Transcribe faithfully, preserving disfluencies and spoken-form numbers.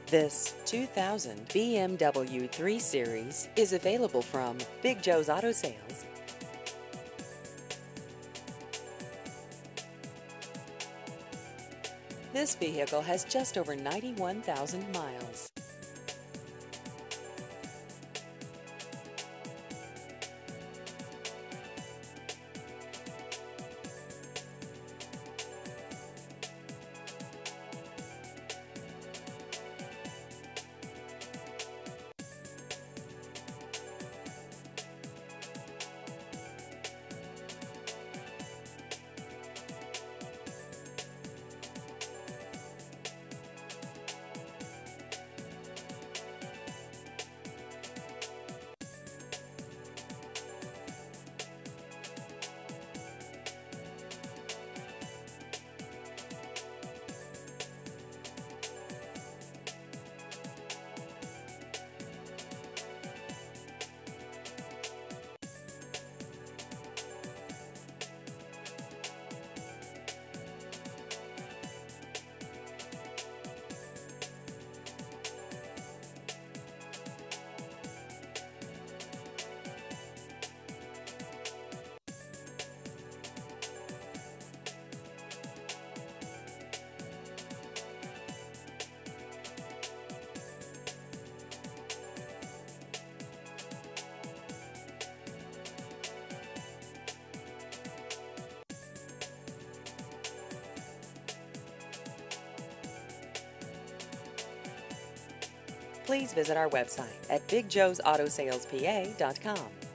This two thousand B M W three Series is available from Big Joe's Auto Sales. This vehicle has just over ninety-one thousand miles. Please visit our website at big joes auto sales p a dot com.